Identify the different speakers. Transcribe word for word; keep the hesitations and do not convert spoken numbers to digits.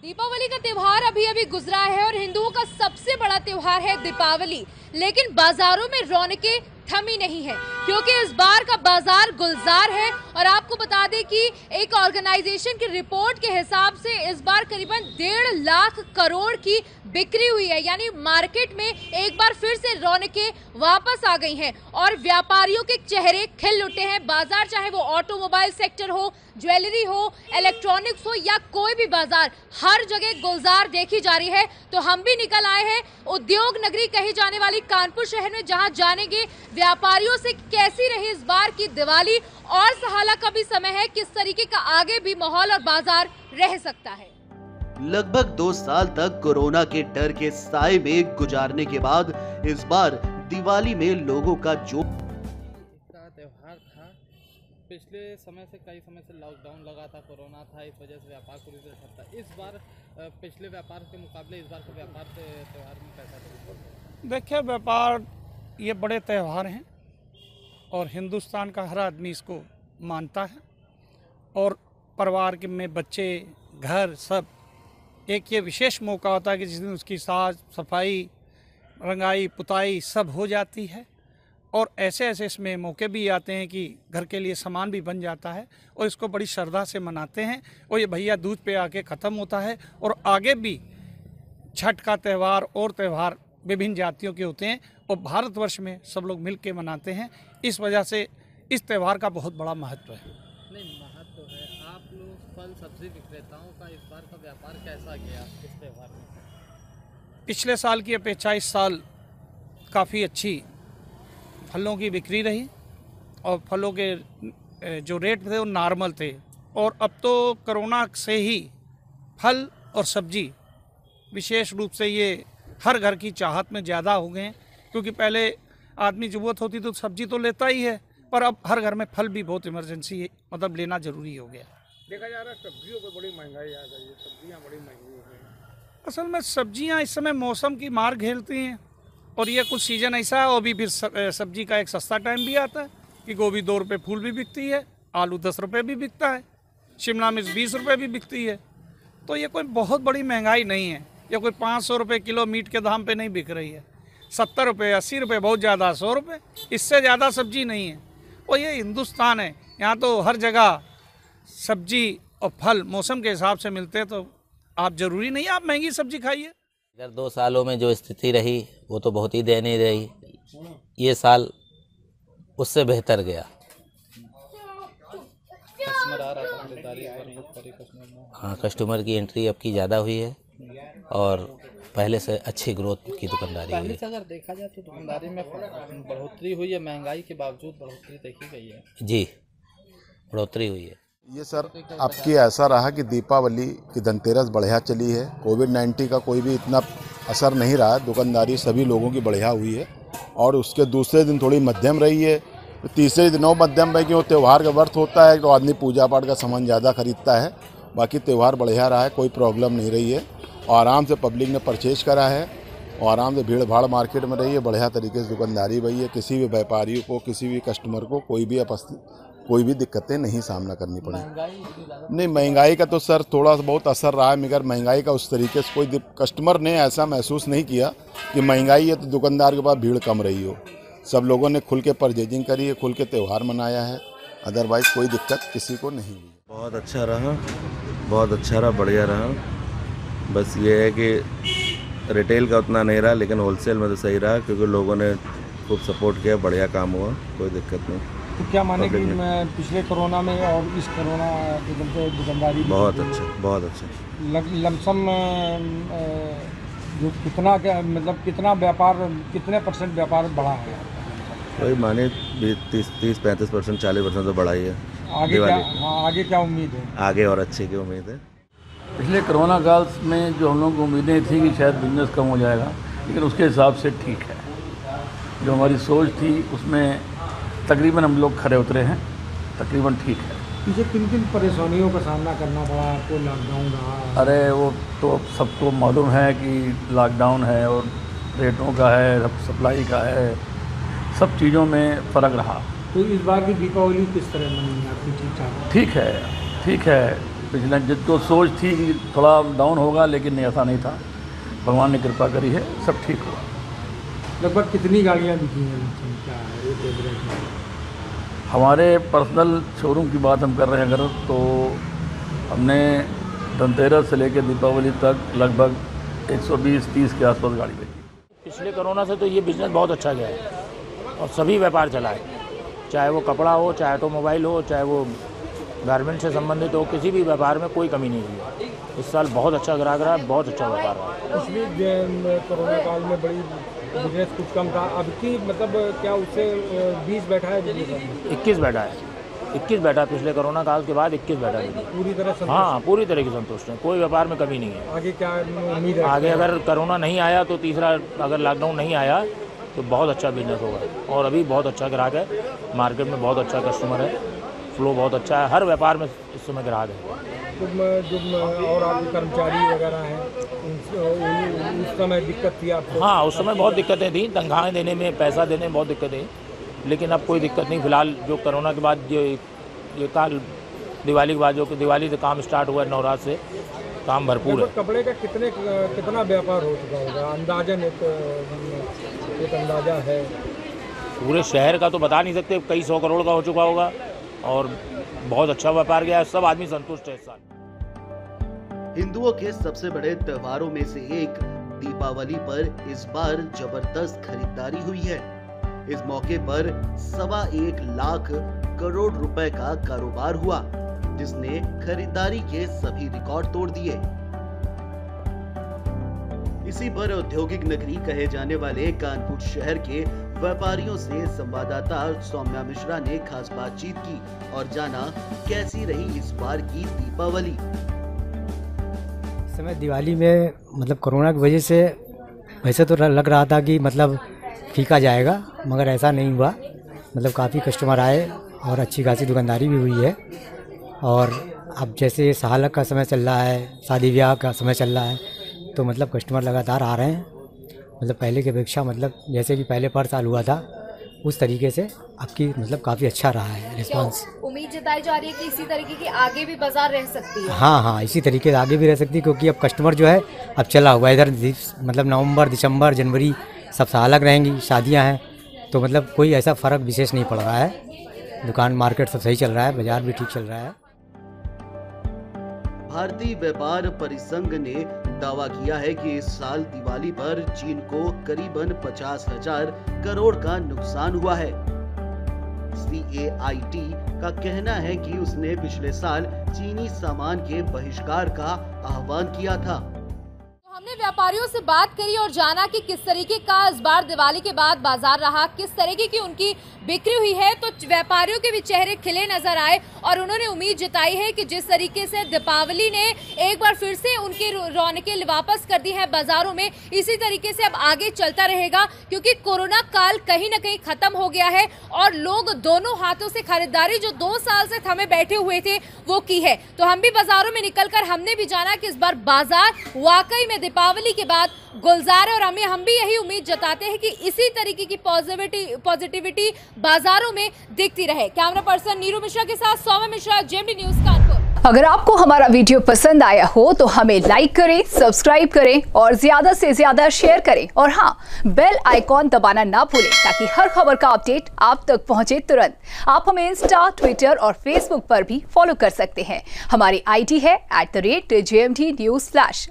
Speaker 1: दीपावली का त्योहार अभी अभी गुजरा है और हिंदुओं का सबसे बड़ा त्योहार है दीपावली, लेकिन बाजारों में रौनकें थमी नहीं है क्योंकि इस बार का बाजार गुलजार है। और आपको बता दें कि एक ऑर्गेनाइजेशन की रिपोर्ट के हिसाब से इस बार करीबन डेढ़ लाख करोड़ की बिक्री हुई है, यानी मार्केट में एक बार फिर से रौनकें वापस आ गई हैं और व्यापारियों के चेहरे खिल उठे हैं। बाजार चाहे वो ऑटोमोबाइल सेक्टर हो, ज्वेलरी हो, इलेक्ट्रॉनिक्स हो या कोई भी बाजार, हर जगह गुलजार देखी जा रही है। तो हम भी निकल आए हैं उद्योग नगरी कही जाने वाली कानपुर शहर में, जहां जानेंगे व्यापारियों से कैसी रही इस बार की दिवाली और सहाला का भी समय है, किस तरीके का आगे भी माहौल और बाजार रह सकता है।
Speaker 2: लगभग दो साल तक कोरोना के डर के साए में गुजारने के बाद इस बार दिवाली में लोगों का जो
Speaker 3: त्योहार था, पिछले समय से कई समय से लॉकडाउन लगा था, कोरोना था, इस वजह से व्यापार पूरी तरह ठप था। इस बार पिछले व्यापार के मुकाबले इस बार का व्यापार से त्योहार में कैसा था?
Speaker 4: देखिए, व्यापार ये बड़े त्यौहार हैं और हिंदुस्तान का हर आदमी इसको मानता है और परिवार के में बच्चे, घर, सब एक ये विशेष मौका होता है कि जिस दिन उसकी साफ सफाई, रंगाई, पुताई सब हो जाती है और ऐसे ऐसे इसमें मौके भी आते हैं कि घर के लिए सामान भी बन जाता है और इसको बड़ी श्रद्धा से मनाते हैं। और ये भैया दूज पे आके ख़त्म होता है और आगे भी छठ का त्यौहार और त्यौहार विभिन्न जातियों के होते हैं और भारतवर्ष में सब लोग मिल के मनाते हैं। इस वजह से इस त्यौहार का बहुत बड़ा महत्व है।
Speaker 3: नहीं, महत्व है। आप लोग फल सब्जी विक्रेताओं का इस बार का व्यापार कैसा गया इस त्यौहार में?
Speaker 4: पिछले साल की अपेक्षा इस साल काफ़ी अच्छी फलों की बिक्री रही और फलों के जो रेट थे वो नॉर्मल थे। और अब तो कोरोना से ही फल और सब्जी विशेष रूप से ये हर घर की चाहत में ज़्यादा हो गए हैं, क्योंकि पहले आदमी ज़रूरत होती तो सब्जी तो लेता ही है, पर अब हर घर में फल भी बहुत इमरजेंसी है, मतलब लेना ज़रूरी हो गया।
Speaker 5: देखा जा रहा है सब्जियों पर बड़ी महंगाई आ गई है, सब्जियां बड़ी महंगी हो गई।
Speaker 4: असल में सब्जियां इस समय मौसम की मार झेलती हैं और ये कुछ सीज़न ऐसा है। और भी फिर सब्जी का एक सस्ता टाइम भी आता है कि गोभी दो रुपये फूल भी बिकती है, आलू दस रुपये भी बिकता है, शिमला मिर्च बीस रुपये भी बिकती है। तो ये कोई बहुत बड़ी महंगाई नहीं है, ये कोई पाँच सौ रुपये किलो मीट के दाम पे नहीं बिक रही है। सत्तर रुपये, अस्सी रुपये, बहुत ज़्यादा सौ रुपये, इससे ज़्यादा सब्जी नहीं है। और ये हिंदुस्तान है, यहाँ तो हर जगह सब्जी और फल मौसम के हिसाब से मिलते हैं। तो आप ज़रूरी नहीं आप महंगी सब्जी खाइए।
Speaker 6: अगर दो सालों में जो स्थिति रही वो तो बहुत ही दयनीय रही, ये साल उससे बेहतर गया।
Speaker 3: कस्टमर आ रहा था खरीदारी पर,
Speaker 6: हाँ, कस्टमर की एंट्री अब की ज़्यादा हुई है और पहले से अच्छी ग्रोथ की दुकानदारी हुई
Speaker 3: पहले
Speaker 6: है।
Speaker 3: से अगर देखा जाए तो दुकानदारी में बढ़ोतरी हुई है, महंगाई के बावजूद बढ़ोतरी देखी गई है।
Speaker 6: जी, बढ़ोतरी हुई है।
Speaker 7: ये सर आपकी ऐसा रहा कि दीपावली की धनतेरस बढ़िया चली है, कोविड नाइन्टीन का कोई भी इतना असर नहीं रहा, दुकानदारी सभी लोगों की बढ़िया हुई है। और उसके दूसरे दिन थोड़ी मध्यम रही है, तीसरे दिनों मध्यम रही, क्योंकि त्यौहार का वर्थ होता है तो आदमी पूजा पाठ का सामान ज़्यादा खरीदता है। बाकी त्यौहार बढ़िया रहा है, कोई प्रॉब्लम नहीं रही है और आराम से पब्लिक ने परचेज करा है और आराम से भीड़ भाड़ मार्केट में रही है, बढ़िया तरीके से दुकानदारी रही है। किसी भी व्यापारी को, किसी भी कस्टमर को कोई भी कोई भी दिक्कतें नहीं सामना करनी पड़ी। नहीं, महंगाई का तो सर थोड़ा बहुत असर रहा है, मगर महंगाई का उस तरीके से कोई कस्टमर ने ऐसा महसूस नहीं किया कि महंगाई है तो दुकानदार के पास भीड़ कम रही हो। सब लोगों ने खुल के परचेजिंग करी है, खुल के त्यौहार मनाया है, अदरवाइज़ कोई दिक्कत किसी को नहीं हुई।
Speaker 8: बहुत अच्छा रहा, बहुत अच्छा रहा, बढ़िया रहा। बस ये है कि रिटेल का उतना नहीं रहा, लेकिन होलसेल में तो सही रहा, क्योंकि लोगों ने खूब सपोर्ट किया, बढ़िया काम हुआ, कोई दिक्कत नहीं।
Speaker 5: तो क्या माने कि मैं पिछले कोरोना में और इस कोरोना के चलते दुकानदारी
Speaker 8: बहुत अच्छा, बहुत अच्छा।
Speaker 5: लमसम जो कितना क्या मतलब कितना व्यापार, कितने परसेंट व्यापार बढ़ा है?
Speaker 8: वही माने तीस तीस पैंतीस परसेंट चालीस परसेंट तो बढ़ा ही है।
Speaker 5: आगे क्या, हाँ, आगे क्या उम्मीद है?
Speaker 8: आगे और अच्छे की उम्मीद है।
Speaker 9: पिछले कोरोना काल में जो हम लोगों को उम्मीदें थी कि शायद बिजनेस कम हो जाएगा, लेकिन उसके हिसाब से ठीक है। जो हमारी सोच थी उसमें तकरीबन हम लोग खरे उतरे हैं, तकरीबन ठीक है।
Speaker 5: पीछे किन किन परेशानियों का सामना करना पड़ा आपको? लॉकडाउन रहा?
Speaker 9: अरे वो तो सबको मालूम है कि लॉकडाउन है और रेटों का है, सप्लाई का है, सब चीज़ों में फ़र्क रहा।
Speaker 5: तो इस बार की दीपावली किस तरह मनी आपकी? ठीक ठाक?
Speaker 9: ठीक है, ठीक है। पिछले जो सोच थी कि थोड़ा डाउन होगा, लेकिन नहीं, ऐसा नहीं था। भगवान ने कृपा करी है, सब ठीक हुआ।
Speaker 5: लगभग कितनी गाड़ियाँ बिकी हैं? क्या है एक एवरेज में?
Speaker 9: हमारे पर्सनल शोरूम की बात हम कर रहे हैं अगर, तो हमने धनतेरस से लेकर दीपावली तक लगभग एक सौ बीस तीस के आसपास गाड़ी बेची।
Speaker 10: पिछले कोरोना से तो ये बिज़नेस बहुत अच्छा गया है और सभी व्यापार चला है, चाहे वो कपड़ा हो, चाहे तो मोबाइल हो, चाहे वो गारमेंट से संबंधित हो, किसी भी व्यापार में कोई कमी नहीं हुई है। इस साल बहुत अच्छा ग्राहक रहा, बहुत अच्छा व्यापार रहा।
Speaker 5: पिछले कोरोना काल में बड़ी बिजनेस कुछ कम था, अब की मतलब क्या उससे बीस बैठा है बिजनेस?
Speaker 10: इक्कीस बैठा है, इक्कीस बैठा पिछले कोरोना काल के बाद इक्कीस बैठा है।
Speaker 5: पूरी तरह संतुष्ट?
Speaker 10: हाँ, पूरी तरह की संतुष्ट है, कोई व्यापार में कमी नहीं है।
Speaker 5: आगे क्या उम्मीद है?
Speaker 10: आगे अगर कोरोना नहीं आया तो तीसरा, अगर लॉकडाउन नहीं आया तो बहुत अच्छा बिजनेस होगा। और अभी बहुत अच्छा ग्राहक है, मार्केट में बहुत अच्छा कस्टमर है, फ्लो बहुत अच्छा है, हर व्यापार में इस समय ग्राहक है।
Speaker 5: जो और आपके कर्मचारी वगैरह हैं, उस समय दिक्कत थी आपको?
Speaker 10: हाँ, उस समय बहुत दिक्कतें थी, तनख्वाहें देने में, पैसा देने में बहुत दिक्कतें, लेकिन अब कोई दिक्कत नहीं। फिलहाल जो कोरोना के बाद जो ये काल दिवाली के बाद जो दिवाली से काम स्टार्ट हुआ है, नवरात्र से काम भरपूर है।
Speaker 5: कपड़े का कितने कितना व्यापार हो चुका होगा अंदाजन? एक, एक अंदाजा है?
Speaker 10: पूरे शहर का तो बता नहीं सकते, कई सौ करोड़ का हो चुका होगा और बहुत अच्छा व्यापार गया है, सब आदमी संतुष्ट है इस साल।
Speaker 2: हिंदुओं के सबसे बड़े त्योहारों में से एक दीपावली पर इस बार जबरदस्त खरीदारी हुई है। इस मौके पर सवा एक लाख करोड़ रुपए का कारोबार हुआ, जिसने खरीदारी के सभी रिकॉर्ड तोड़ दिए। इसी पर औद्योगिक नगरी कहे जाने वाले कानपुर शहर के व्यापारियों से संवाददाता सौम्या मिश्रा ने खास बातचीत की और जाना कैसी रही इस बार की दीपावली।
Speaker 11: इस समय दिवाली में मतलब कोरोना की वजह से वैसे तो लग रहा था कि मतलब फीका जाएगा, मगर ऐसा नहीं हुआ। मतलब काफ़ी कस्टमर आए और अच्छी खासी दुकानदारी भी हुई है। और अब जैसे सालक का समय चल रहा है, शादी ब्याह का समय चल रहा है, तो मतलब कस्टमर लगातार आ रहे हैं। मतलब पहले की अपेक्षा मतलब जैसे कि पहले पर साल हुआ था उस तरीके से अब की मतलब काफ़ी अच्छा रहा है रिस्पांस।
Speaker 1: उम्मीद जताई जा रही है कि इसी तरीके की आगे भी बाजार रह सकती है।
Speaker 11: हाँ हाँ इसी तरीके से आगे भी रह सकती है, क्योंकि अब कस्टमर जो है अब चला हुआ है इधर, मतलब नवंबर दिसंबर जनवरी सब सालक रहेंगी, शादियाँ हैं, तो मतलब कोई ऐसा फ़र्क विशेष नहीं पड़ रहा है। दुकान मार्केट सब सही चल रहा है, बाजार भी ठीक चल रहा है।
Speaker 2: भारतीय व्यापार परिसंघ ने दावा किया है कि इस साल दिवाली पर चीन को करीबन पचास हजार करोड़ का नुकसान हुआ है। सी ए आई टी का कहना है कि उसने पिछले साल चीनी सामान के बहिष्कार का आह्वान किया था।
Speaker 1: हमने व्यापारियों से बात करी और जाना कि किस तरीके का इस बार दिवाली के बाद बाजार रहा, किस तरीके की उनकी बिक्री हुई है। तो व्यापारियों के भी चेहरे खिले नजर आए और उन्होंने उम्मीद जताई है कि जिस तरीके से दीपावली ने एक बार फिर से उनकी रौनकें वापस कर दी है बाजारों में, इसी तरीके से अब आगे चलता रहेगा, क्योंकि कोरोना काल कहीं ना कहीं खत्म हो गया है और लोग दोनों हाथों से खरीदारी जो दो साल से थमे बैठे हुए थे वो की है। तो हम भी बाजारों में निकलकर हमने भी जाना कि इस बार बाजार वाकई में दीपावली के बाद गुलजार है और हमें हम भी यही उम्मीद जताते हैं कि इसी तरीके की पॉजिटिविटी पॉजिटिविटी बाजारों में दिखती रहे। कैमरा पर्सन नीरू मिश्रा के साथ सौम्या मिश्रा, जेएमडी न्यूज कानपुर।
Speaker 12: अगर आपको हमारा वीडियो पसंद आया हो तो हमें लाइक करें, सब्सक्राइब करें और ज्यादा से ज्यादा शेयर करें और हाँ, बेल आइकॉन दबाना ना भूलें ताकि हर खबर का अपडेट आप तक पहुंचे तुरंत। आप हमें इंस्टा, ट्विटर और फेसबुक पर भी फॉलो कर सकते हैं। हमारी आईडी है at the rate JMD news slash.